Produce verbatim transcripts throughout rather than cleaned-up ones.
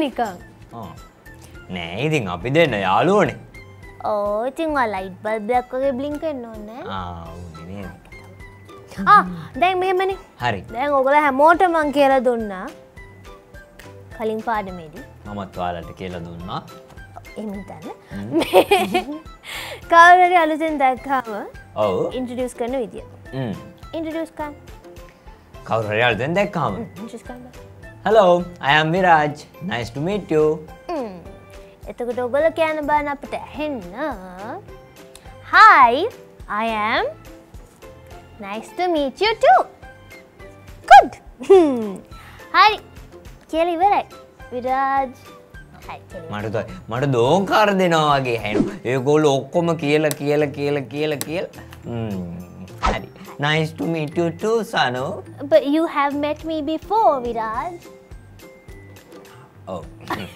නිකන්. ආ. නෑ ඉතින් අපි දෙන්න යාළුවනේ. ඕ ඉතින් ඔයා ලයිට් බල්බ් එකක් වගේ බ්ලින්ක් වෙන්න ඕනේ නෑ. ආ උනේ නේද. ආ දැන් මෙහෙමනේ. හරි. දැන් ඔයගොල්ලෝ හැමෝටම මං කියලා දුන්නා. කලින් පාඩමේදී. මමත් ඔයාලට කියලා දුන්නා. එහෙම හිතන්න. කවුරු හරි අලුතෙන් දැක්කම ඔව්. ඉන්ට්‍රොඩියුස් කරන විදිය. හ්ම්. ඉන්ට්‍රොඩියුස් කරන්න. කවුරු හරි අලුතෙන් දැක්කම. ඉන්ට්‍රොඩියුස් කරන්න. Hello, I am Viraj. Nice to meet you. හ්ම්. එතකොට ඔයගොල්ලෝ කියන බාන අපිට ඇහෙන්න. Hi, I am. Nice to meet you too. Good. හරි. කියලා ඉවරයි. විරාජ්. හරි කියලා. මට මට දෝංකාර දෙනවා වගේ හැෙනවා. ඒගොල්ලෝ ඔක්කොම කියලා කියලා කියලා කියලා කියලා. හ්ම්. හරි. Nice to meet you too, Sanu. But you have met me before, Viraj. ඔව්.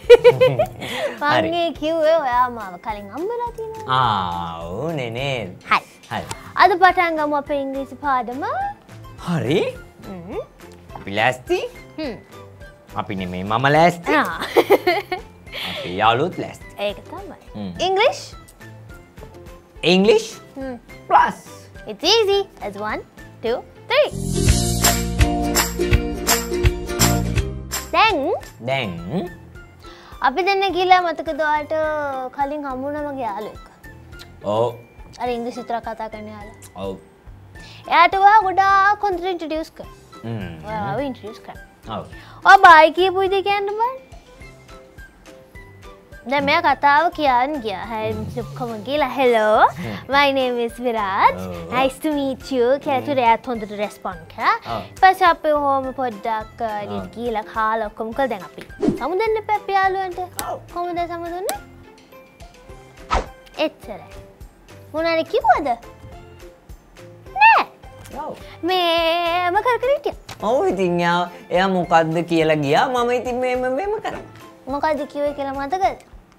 මම කිව්වේ ඔයා මාව කලින් හම්බෙලා තියෙනවා. ආ ඕනේ නේද. හරි. හරි. අද පටන් ගමු අපේ ඉංග්‍රීසි පාඩම. හරි. හ්ම්. අපි ලෑස්ති? හ්ම්. අපි නෙමෙයි මම ලෑස්ති. ආ. අපි යාළුවොත් ලෑස්ති. ඒක තමයි. හ්ම්. English? English Hmm. plus. It's easy. As one, two, three. දැන් දැන් අපි දෙන්න ගිහලා මතකද ඔයාලට කලින් හම්බුණා මගේ යාළුවෙක්. ඔව්. අර ඉංග්‍රීසි විතර කතා කරන යාළුවා. ඔව්. එයාට ඔයා ගොඩාක් හොඳට ඉන්ට්‍රොඩියුස් කරා. හ්ම්. ඔයාව ඉන්ට්‍රොඩියුස් කරා. ඔව්. ඔයා බයි කියපු විදිහ කියන්න බෑ. දැන් මෙයා කතාව කියන්න ගියා. හරි කොහොම ගිහලා hello my name is Viraj. Nice to meet you. කියලා තුරයාත් හොඳට රෙස්පොන්ඩ් කරා. ඊපස්සේ අපි ඔහොම පොඩ්ඩක් ගිහලා කාලා ඔක්කොම කළා. දැන් අපි සමුදෙන්න එපා අපි යාළුවන්ට. කොහොමද සමුදුන්නේ? එච්චරයි. මොනාරි කිව්වද? නෑ. ඔව්. මේම කර කර හිටියා. ඔව් ඉතින් එයා එයා මොකද්ද කියලා ගියා මම ඉතින් මේම මේම කරා. මොකද්ද කිව්වේ කියලා මතකද?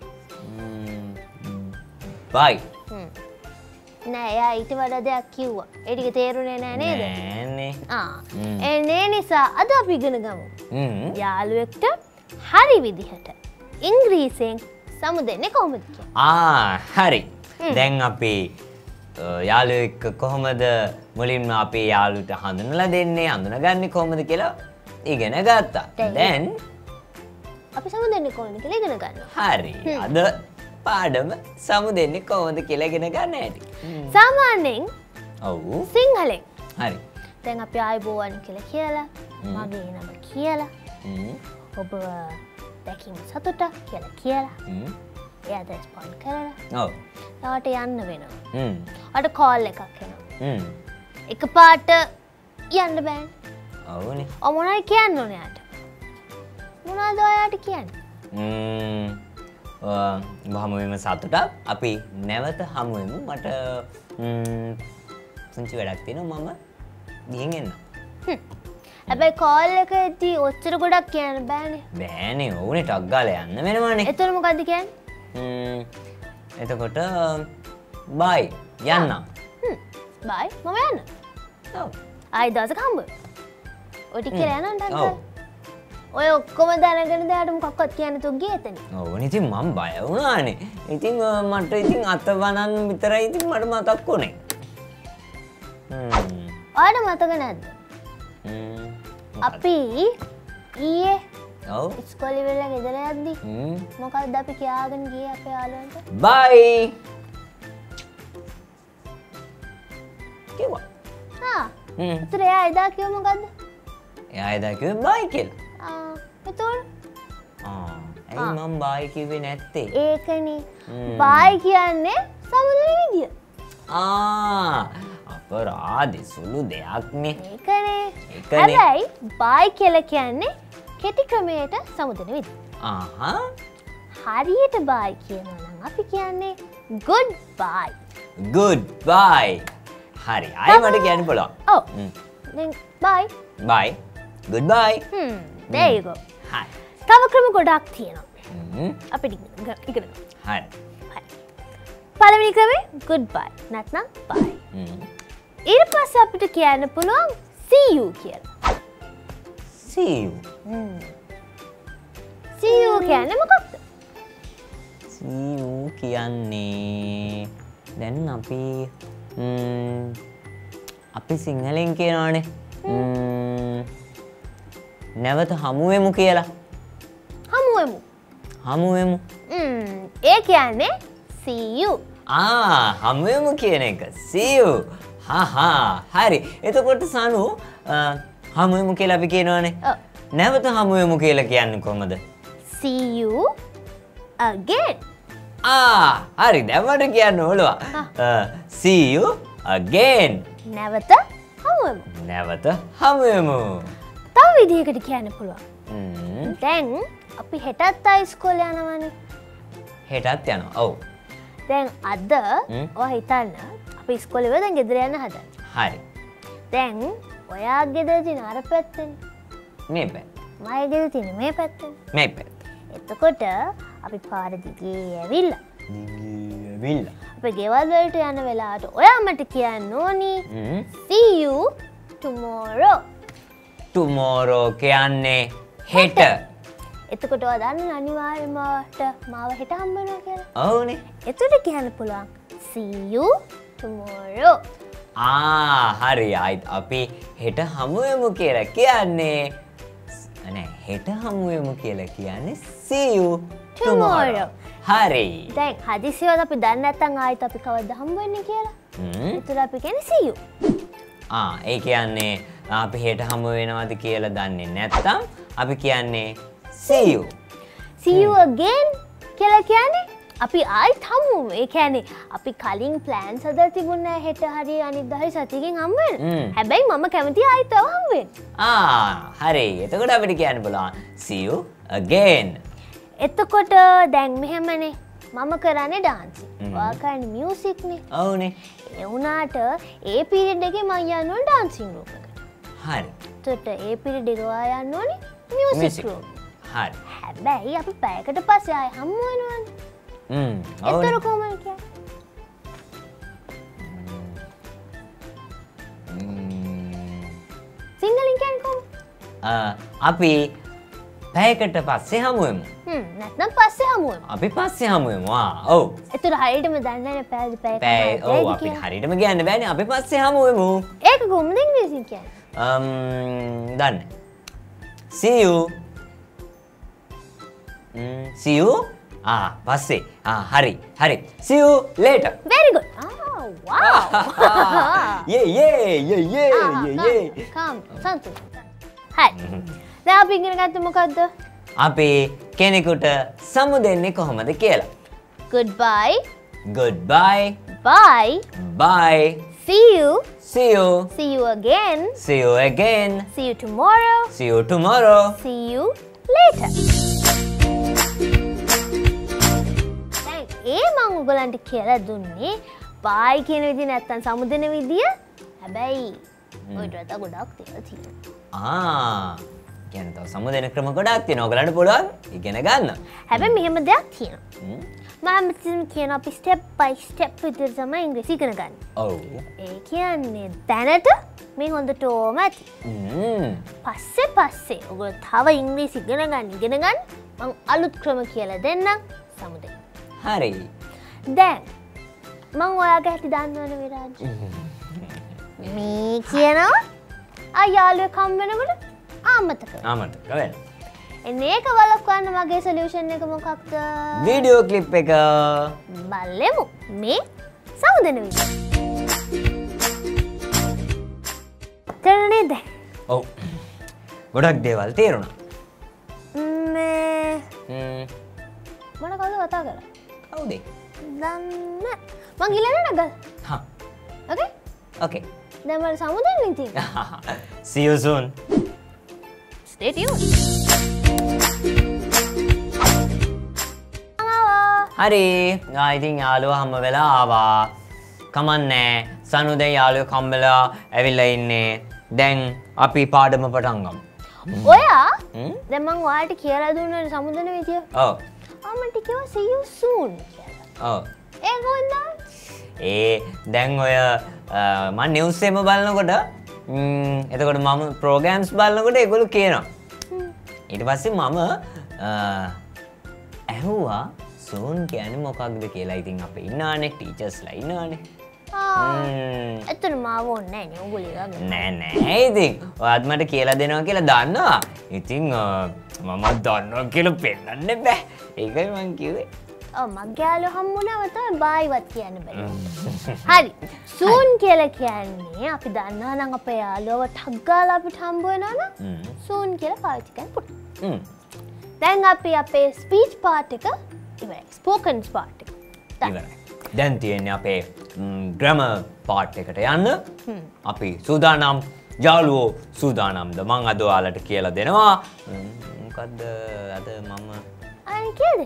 බයි. හ්ම්. නෑ එයා ඊට වඩා දෙයක් කිව්වා. ඒ ටික තේරුනේ නෑ නේද? නෑනේ. ආ. ඒ නිසා අද අපි ඉගෙන ගමු. හ්ම්. යාළුවෙක්ට හරි විදිහට ඉංග්‍රීසියෙන් සමුදෙන්නේ කොහොමද කියලා. ආ හරි. දැන් අපි යාළුවෙක් කොහොමද මුලින්ම අපි යාළුවට හඳුනලා දෙන්නේ හඳුනගන්නේ කොහොමද කියලා ඉගෙන ගත්තා. දැන් අපි සමුදෙන්නේ කොහොමද කියලා ඉගෙන ගන්නවා. හරි. අද පාඩම සමුදෙන්නේ කොහොමද කියලා ඉගෙන ගන්න ඇති. සාමාන්‍යයෙන් ඔව්. සිංහලෙන්. හරි. දැන් අපි ආයිබෝවන් කියලා කියලා මගේ නම කියලා හ්ම්. ඔබ දැකීම සතුටක් කියලා කියලා හ්ම්. එයාට රෙස්පොන්ඩ් කරලා ඔව්. තාට යන්න වෙනවා. හ්ම්. අර කෝල් එකක් එනවා. හ්ම්. එකපාරට යන්න බෑනේ. ඔව්නේ. ඔය මොනවද කියන්න ඕනේ යාට? මොනවද ඔයාට කියන්නේ? ම්ම් හමු වෙන සතුටක් අපි නැවත හමු වෙමු මට ම්ම් පුංචි වැඩක් තියෙනවා මම ගිහින් එන්න. හැබැයි කෝල් එකේදී ඔච්චර ගොඩක් කියන්න බෑනේ. බෑනේ ඕනේ ටක් ගාලා යන්න වෙනවනේ. එතන මොකද්ද කියන්නේ? ම්ම් එතකොට බයි යන්න. හ්ම් බයි මම යන්න. ඔව්. ආයි දවසක හම්බ. ඔය ටික කියලා යන්න ටක් ඔව්. ඔය ඔක්කොම දැනගෙන දැයට මොකක්වත් කියන්න තු ගියේ එතන. ඔව් ඉතින් මම බය වුණානේ. ඉතින් මට ඉතින් අත වනන්න විතරයි ඉතින් මට මතක් වුණේ. හ්ම්. ඔයාට මතක නැද්ද? හ්ම්. අපි ඊයේ ඔව්. ඉස්කෝලේ ඉවරලා ගෙදර යද්දි හ්ම්. මොකක්ද අපි කියාගෙන ගියේ අපේ යාළුවන්ට? බයි. කිව්වා. ආ. හ්ම්. ඒතර එයා එදා කිව්ව මොකද්ද? එයා එදා කිව්වේ බයි කියලා. ආ. එතකොට ආ. ඇයි මම බයි කිව්වේ නැත්තේ? ඒකනේ. බයි කියන්නේ සමුදෙන විදිය. ආ. අපරාධි සුළු දෙයක්නේ. ඒකනේ. ඒකනේ. හැබැයි බයි කියලා කියන්නේ කෙටි ක්‍රමයට සමුදෙන විදිය. ආහා. හරියට බයි කියනවා නම් අපි කියන්නේ good bye. good bye. හරි. ආයි මට කියන්න පුළුවන්. ඔව්. දැන් bye. bye. goodbye. Hmm. There you go. හරි. තව ක්‍රම ගොඩක් තියෙනවා. හ්ම්. අපිට ඉගෙන ගන්න. හරි. හරි. පළවෙනි ක්‍රමේ goodbye. නැත්නම් bye. හ්ම්. ඊට පස්සේ අපිට කියන්න පුළුවන් see you කියලා. see you. Hmm. see you කියන්නේ මොකක්ද? see you කියන්නේ දැන් අපි ම්ම් අපි සිංහලෙන් කියනවානේ ම්ම් නැවත හමු වෙමු කියලා. හමු වෙමු. හමු වෙමු. ම්ම් ඒ කියන්නේ see you. ආ හමු වෙමු කියන එක. see you. හා හා හරි. එතකොට සනු හමු වෙමු කියලා අපි කියනවානේ. ඔව්. නැවත හමු වෙමු කියලා කියන්නේ කොහමද? see you again. ආ හරි දැන් මට කියන්න ඕලවා. see you again. නැවත හමු වෙමු. නැවත හමු වෙමු. තව විදිහකට කියන්න පුළුවන්. ම්ම් දැන් අපි හෙටත් ආයි ඉස්කෝලේ යනවානේ. හෙටත් යනවා. ඔව්. දැන් අද ඔයා හිතන්න අපි ඉස්කෝලේ ඉවර දැන් ගෙදර යන්න හදන්නේ. හරි. දැන් ඔයා ගෙදර තියෙන අර පැත්තෙන් මේ පැත්ත. මගේ ගෙදර තියෙන මේ පැත්තෙන්. මේ පැත්ත. එතකොට අපි පාර දිගේ ඇවිල්ලා දිගේ ඇවිල්ලා. අපේ ගෙවල් වලට යන වෙලාවට ඔයා මට කියන්න ඕනි ම්ම් see you tomorrow. tomorrow කියන්නේ හෙට. එතකොට ඔයා දන්න අනිවාර්යයෙන්ම මට මාව හෙට හම්බ වෙනවා කියලා. ඔව්නේ. එතකොට කියන්න පුළුවන් see you tomorrow. ආ හරි ආයිත් අපි හෙට හමු වෙමු කියලා කියන්නේ නෑ හෙට හමු වෙමු කියලා කියන්නේ see you tomorrow. හරි. දැන් හදිසියවත් අපි දන්නේ නැත්නම් ආයෙත් අපි කවද්ද හම්බ වෙන්නේ කියලා. ම්ම් එතකොට අපි කියන්නේ see you. ආ ඒ කියන්නේ අපි හෙට හමු වෙනවද කියලා දන්නේ නැත්නම් අපි කියන්නේ see you. see you again කියලා කියන්නේ අපි ආයෙත් හමු වෙමු. ඒ කියන්නේ අපි කලින් ප්ලෑන්ස් හදලා තිබුණා හෙට හරි අනිද්දා හරි සතියකින් හම්බ වෙන්න. හැබැයි මම කැමතියි ආයෙත් තව හම්බ වෙන්න. ආ හරි. එතකොට අපිට කියන්න පුළුවන් see you again. එතකොට දැන් මෙහෙමනේ මම කරන්නේ ඩාන්සින්. ඔයා කරන්නේ මියුසික් නේ. ඔව්නේ. ඒ වුණාට ඒ පීරියඩ් එකේ මම යන්න ඕනේ ඩාන්සින් රූම් එකට. හරි. එතකොට ඒ පීරියඩ් එක ඔයා යන්න ඕනේ මියුසික් Music. රූම්. හරි. හැබැයි අපි පැයකට පස්සේ ආයෙ හම්බ වෙනවනේ. ම්ම් එතකොට කොහොමද කියන්නේ? සිංහලෙන් කියන්නේ කොහොමද? අපි පැයකට පස්සේ හමු වෙමු. හ්ම් නැත්නම් පස්සේ හමු වෙමු. අපි පස්සේ හමු වෙමු. ආ ඔව්. එතකොට හරියටම දන්නේ නැහැ පැයද පැයක. පැය ඔව් අපි හරියටම කියන්න බෑනේ. අපි පස්සේ හමු වෙමු. ඒක කොහොමද ඉංග්‍රීසියෙන් කියන්නේ? um දන්නේ. see you. Mm see you. ආ පස්සේ. ආ හරි. හරි. see you later. very good. ah wow. yeah yeah yeah yeah yeah. come santu. හරි. දැන් අපි ඉගෙන ගත්තේ මොකද්ද? අපි කෙනෙකුට සමු දෙන්නේ කොහොමද කියලා. goodbye. goodbye. bye. bye. see you. see you. see you again. see you again. see you tomorrow. see you tomorrow. see you later. දැන් ඒ මම ඔයගලන්ට කියලා දුන්නේ bye කියන විදිහ නැත්තම් සමු දෙන විදිය. හැබැයි ඔයිට වඩා ගොඩක් දේවල් තියෙනවා. ආ කියන්නේ තව සමු දෙන ක්‍රම ගොඩක් තියෙනවා. ඔයගලන්ට පුළුවන් ඉගෙන ගන්න. හැබැයි මෙහෙම දෙයක් තියෙනවා. හ්ම්. මම මෙතන කියන අපි step by step විදිහට තමයි ඉංග්‍රීසි ඉගෙන ගන්න. ඔව්. ඒ කියන්නේ දැනට මේ හොඳටම ඇති. හ්ම්. පස්සේ පස්සේ ඔයගොල්ලෝ තව ඉංග්‍රීසි ඉගෙන ගන්න ඉගෙන ගන්න මම අලුත් ක්‍රම කියලා දෙන්නම් සමු දෙන්න. හරි. දැන් මම ඔයාගේ හැටි දන්නවනේ විරාජ්. මේ කියනවා ආ යාළුවෙක් හම් වෙනකොට ආමතක. ආමතක වෙන්න. එන්නේ ඒක වළක්වන්න මගේ සොලියුෂන් එක මොකක්ද? වීඩියෝ ක්ලිප් එක බලමු. මේ සමුදෙන විදිහ. තේරුණේ දැන්? ඔව්. ගොඩක් දේවල් තේරුණා. මේ හ්ම්. මොන කවුද කතා කරා? කවුද? දන්න. මං ගිහලා නේද? හා. ඕකේ? Okay. දැන් මට සමුදෙන්න ඉතින්. See you soon. Stay tuned. හරි. ආ ඉතින් යාළුවා හැම වෙලා ආවා. කමන්නේ. සනු දැන් යාළුවෙක් හම්බෙලා ඇවිල්ලා ඉන්නේ. දැන් අපි පාඩම පටන් ගමු. ඔයා හ්ම්? දැන් මං ඔයාලට කියලා දුන්නා සමුදෙන විදිය. ඔව්. ආ මට කිව්වා see you soon කියලා. ඔව්. ඒ කොහෙන්ද? ඒ දැන් ඔය මම නිවුස් එකම බලනකොට ම් එතකොට මම ප්‍රෝග්‍රෑම්ස් බලනකොට ඒගොල්ලෝ කියනවා. ඊට පස්සේ මම ඇහුවා සූන් කියන්නේ මොකක්ද කියලා. ඉතින් අපේ ඉන්නානේ ටීචර්ස්ලා ඉන්නානේ. ඇත්තට මාව ඕනේ නෑනේ ඔයගොල්ලෝ ළඟ. නෑ නෑ ඉතින් ඔයාත් මට කියලා දෙනවා කියලා දන්නවා. ඉතින් මම දන්නවා කියලා පෙන්නන්න බෑ. ඒකයි මං කිව්වේ. ඔව් මගේ යාළුවෝ හම්බුනම තමයි බායිවත් කියන්න බෑ. හරි. සූන් කියලා කියන්නේ අපි දන්නවා නම් අපේ යාළුවව ටග් ගාලා අපිට හම්බ වෙනවා නම් සූන් කියලා පාවිච්චි කරන්න පුළුවන්. දැන් අපි අපේ ස්පීච් පාර්ට් එක ඉවරයි. ස්පෝකන් පාර්ට් එක. ඉවරයි. දැන් තියෙන්නේ අපේ ග්‍රැමර් පාර්ට් එකට යන්න. අපි සූදානම් යාළුවෝ සූදානම්ද? මං අද ඔයාලට කියලා දෙනවා. මොකද්ද අද මම අනේ කියද?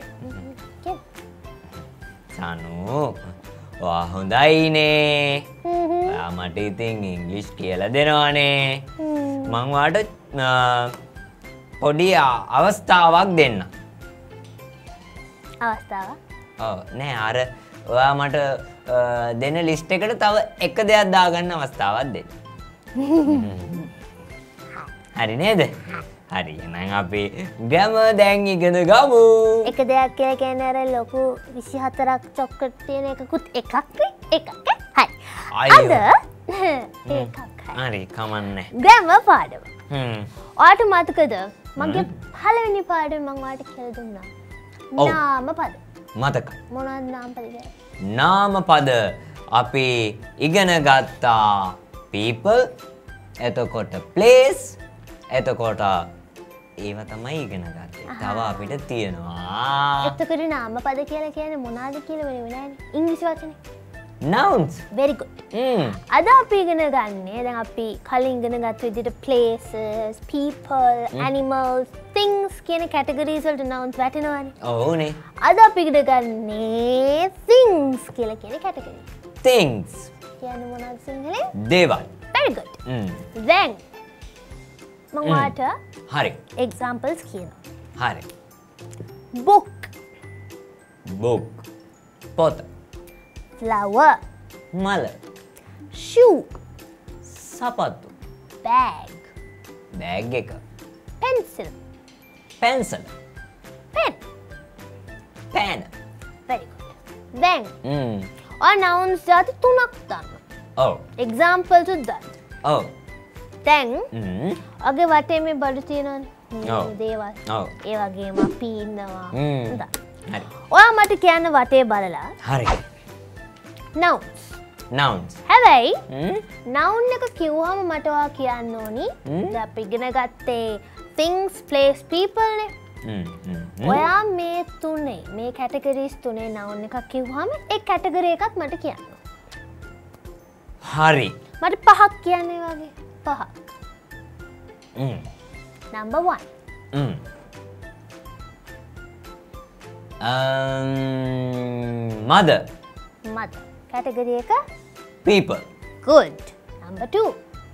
සනු ඔයා හොඳයිනේ. ඔයා මට ඉතින් ඉංග්ලිෂ් කියලා දෙනවානේ. මං ඔයාට පොඩි අවස්ථාවක් දෙන්න. අවස්ථාවක්? ඔව් නෑ අර ඔයා මට දෙන ලිස්ට් එකට තව එක දෙයක් දාගන්න අවස්ථාවක් දෙන්න. හරි නේද? හරි එහෙනම් අපි ග්‍රැමර් දැන් ඉගෙන ගමු. එක දෙයක් කියලා කියන්නේ අර ලොකු විසිහතරක් චොක්ලට් තියෙන එකකුත් එකක් එකක්. හරි. අද එකක්. හරි කමන්නේ. ග්‍රැමර් පාඩම. හ්ම්. ඔයාට මතකද මගේ පළවෙනි පාඩම මම ඔයාට කියලා දුන්නා. නාම පද. මතකයි. මොනවද නාම පද කියන්නේ? නාම පද අපි ඉගෙන ගත්තා people එතකොට place එතකොට ඒව තමයි ඉගෙන ගත්තේ. තව අපිට තියෙනවා එතකොට නාම පද කියලා කියන්නේ මොනවද කියලා වෙනව නෑනේ. ඉංග්‍රීසි වචනේ. nouns. very good. හ්ම්. අද අපි ඉගෙන ගන්නේ දැන් අපි කලින් ඉගෙන ගත්ත විදිහට places, people, animals, things කියන categories වලට nouns වැටෙනවානේ. ඔව්නේ. අද අපි ඉගෙන ගන්නේ things කියලා කියන category. things. කියන්නේ මොනවද සිංහලෙන්? දේවල්. very good. හ්ම්. then මම ඔයාලට හරි. examples කියනවා. හරි. book, book. පොත. flower, මල. shoe, සපත්තු. bag, බෑග් එක. pencil, pencil. pen. pen. very good. then hmm. ඔය nouns જાති තුනක් දාන්න. ඔව්. examples උත් දාන්න. ඔව්. දැන් හ්ම්. ඔගේ වටේ මේ බඩු තියෙනවනේ. ඔව්. දේවල්. ඔව්. ඒ වගේම අපි ඉන්නවා. හ්ම්. හොඳයි. හරි. ඔයා මට කියන්න වටේ බලලා හරි. nouns. nouns. හැබැයි හ්ම්. noun එක කිව්වම මට ඔයා කියන්න ඕනි දැන් අපි ඉගෙන ගත්තේ things, place, people නේ. හ්ම්. හ්ම්. ඔයා මේ තුනේ මේ categories තුනේ noun එකක් කිව්වම ඒ category එකක් මට කියන්න. හරි. මට පහක් කියන්නේ වගේ. පහක්. හ්ම්. number one. හ්ම්. um mother. mother. category එක people. good. number two.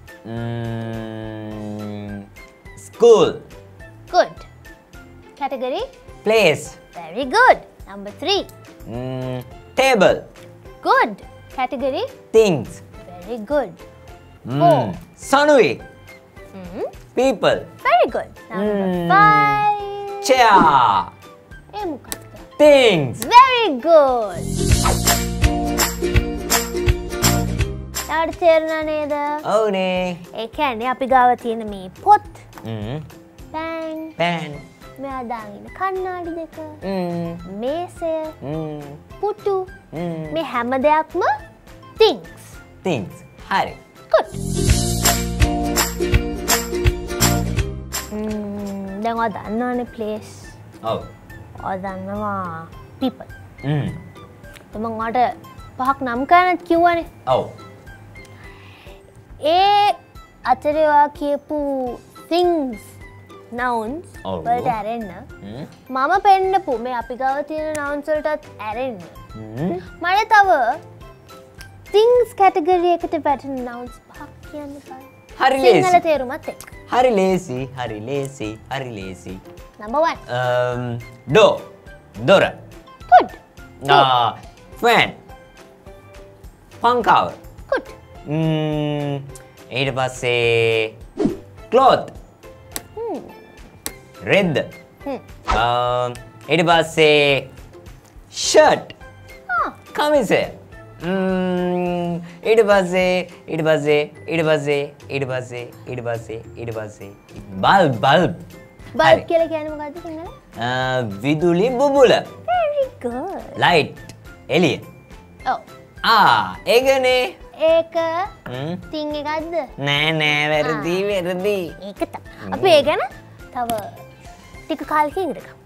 mm, school. good. category place. very good. number three. mm, table. good. category things. very good. mm, Sanui. Hmm. people. very good. number Mm. five. chair. ඒ මොකක්ද? things. very good. තාට තේරුණා නේද? ඔව්නේ. ඒ කියන්නේ අපි ගාව තියෙන මේ පොත්, mm, පෑන්, pen. මෙයා දාගෙන කණ්ණාඩි දෙක, mm, මේසය, mm, පුටු, mm, මේ හැම දෙයක්ම things. things. හරි. good. ම්ම් දැන් ඔයා දන්නවනේ place. ඔව්. ඔයා දන්නවා people. mm, මම ඔයාට පහක් නම් කරන්න කිව්වනේ. ඔව්. ඒ අතරේ ඔයා කියපු things nouns ඔව්. වලට ඇරෙන්න mm, මම පෙන්නපු මේ අපි ගාව තියෙන nouns වලටත් ඇරෙන්න mm, මට තව things category එකට වැටෙන nouns පහක් කියන්න බෑ. හරි සිංහල ලේසි. තේරුමත් එක්ක. හරි ලේසි. හරි ලේසි. හරි ලේසි. number one. um, door. දොර. good. Ah, fan. පංකාව. good. mm, ඊට පස්සේ cloth. hmm. රෙද්ද. hmm. ඊට පස්සේ shirt ආ කමිසය ඊට පස්සේ ඊට පස්සේ ඊට පස්සේ ඊට පස්සේ ඊට පස්සේ ඊට පස්සේ බල්බ් බල්බ් බල්බ් කියලා කියන්නේ මොකද්ද සිංහලෙන්? විදුලි බුබුල. Very good. ලයිට් එළිය. ඔව්. ආ ඒකනේ. ඒක හ්ම් තින් එකක්ද? නෑ නෑ වැරදි වැරදි. ඒක තමයි. අපි ඒ ගැන තව ටික කාලෙකින් ඉගෙන ගමු.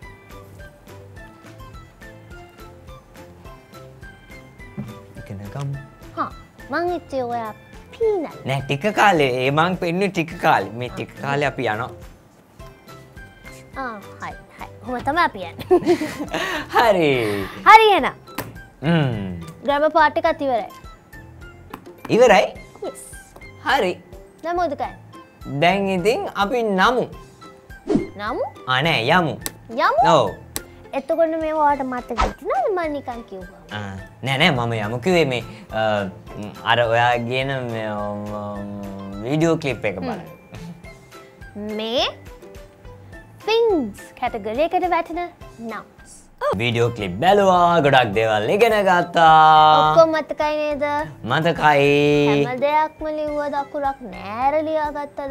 ඉගෙන ගමු. හා මං හිතුවේ ඔයා පීනල්. නෑ ටික කාලේ ඒ මං පෙන්නේ ටික කාලේ. මේ ටික කාලේ අපි යනවා. ආ හයි හයි. කොහොම තමයි අපි යන්නේ. හරි. හරි එහෙනම්. හ්ම්. ග්‍රැමර් පාර්ට් එකත් ඉවරයි. ඉවරයි? Yes. හරි. දැන් මොකද කරන්නේ? දැන් ඉතින් අපි නමු. නමු? ආ නෑ යමු. යමු? ඔව්. එතකොට මේ ඔයාලට මතක හිටිනවද මම නිකන් කිව්වා? ආ නෑ නෑ මම යමු කිව්වේ මේ අර ඔයා කියන වීඩියෝ ක්ලිප් එක බලන්න. මේ things category එකට වැටෙන nouns. වීඩියෝ ක්ලිප් බැලුවා ගොඩක් දේවල් ඉගෙන ගත්තා. ඔක්කොම මතකයි නේද? මතකයි. හැම දෙයක්ම ලිව්වද අකුරක් නෑර ලියාගත්තද?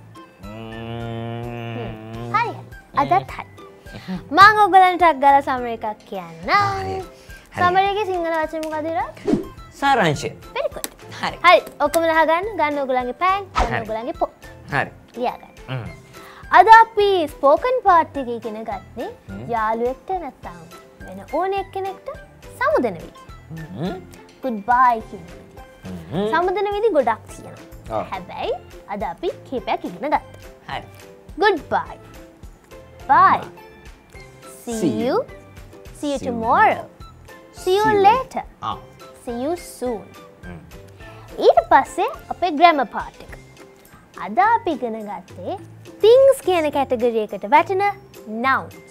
හරි. අදත් හරි. මම ඔයගලන්ට ටක් ගාලා සමර එකක් කියන්නම්. සමරයේ සිංහල වචන මොකද ඉර? සාරාංශය. very good. හරි. හරි. ඔක්කොම ලහගන්න. ගන්න ඔයගලන්ගේ පෑන්, ගන්න ඔයගලන්ගේ පොත්. හරි. ලියා ගන්න. අද අපි ස්පෝකන් පාර්ට් එකේ ඉගෙන ගත්තේ යාළුවෙක්ට නැත්නම් වෙන ඕන එක්කෙනෙක්ට සමුදෙන විදිය. goodbye කියන විදිය. සමුදෙන විදි ගොඩක් තියෙනවා. හැබැයි අද අපි කීපයක් ඉගෙන ගත්තා. හරි. goodbye. bye. see you. see you tomorrow. see you later. ආ. see you soon. ඊට පස්සේ අපේ grammar part එක. අද අපි ඉගෙන ගත්තේ things කියන කැටගරි එකට වැටෙන nouns.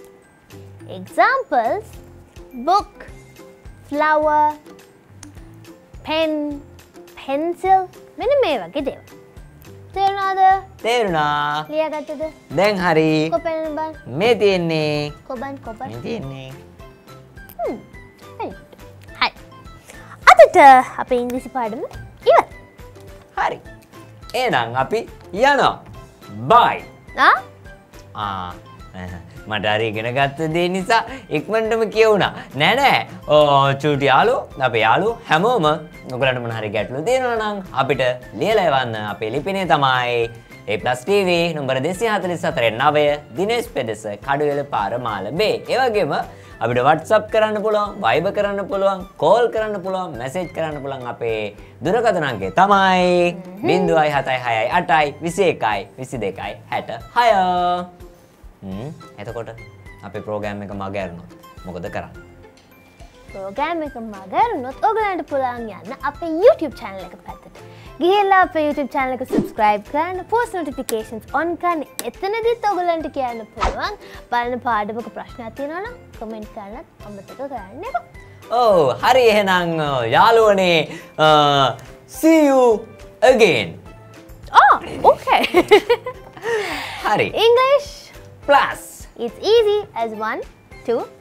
Examples: book, flower, pen, pencil. මෙන්න මේ වගේ දේවල්. තේරුණාද? තේරුණා. ලියාගත්තද? දැන් හරි. කොපෙන් බං. මේ තියෙන්නේ. කොබන් කොබන්. මේ තියෙන්නේ. හ්ම්. හරි. හරි. අදට අපේ ඉංග්‍රීසි පාඩම ඉවරයි. හරි. එහෙනම් අපි යනවා. bye. ආ? ආ මට හරි ඉගෙන ගත්ත දේ නිසා ඉක්මනටම කියවුණා. නෑ නෑ. ඔව් චූටි යාළුවෝ අපේ යාළුවෝ හැමෝම ඔයගලන්ට මොන හරි ගැටලු තියෙනවා නම් අපිට ලියලා එවන්න. අපේ ලිපිනේ තමයි A plus T V number දෙසිය හතළිස් හතර නවය දිනේෂ් පෙදෙස කඩුවෙල පාර මාළඹේ. ඒ වගේම අපිට WhatsApp කරන්න පුළුවන්, Viber කරන්න පුළුවන්, call කරන්න පුළුවන්, message කරන්න පුළුවන් අපේ දුරකථන අංකය තමයි ज़ीरो सात छह आठ विसी එකයි විසි දෙකයි හැට හය. හ්ම් එතකොට අපේ ප්‍රෝග්‍රෑම් එක මග ඇරුණොත් මොකද කරන්නේ? ප්‍රෝග්‍රෑම් එක මග ඇරුණොත් ඔයගලන්ට පුළුවන් යන්න අපේ YouTube channel එක පැත්තට. ගිහිල්ලා අපේ YouTube channel එක subscribe කරන්න, post notifications on කරන්න. එතනදිත් ඔයගලන්ට කියන්න පුළුවන් බලන පාඩමක ප්‍රශ්නයක් තියෙනවා නම් comment කරන්නත් අමතක කරන්න එපා. ඔව් හරි එහෙනම් යාළුවනේ see you again. Oh, okay. හරි. English plus it's easy as one, two,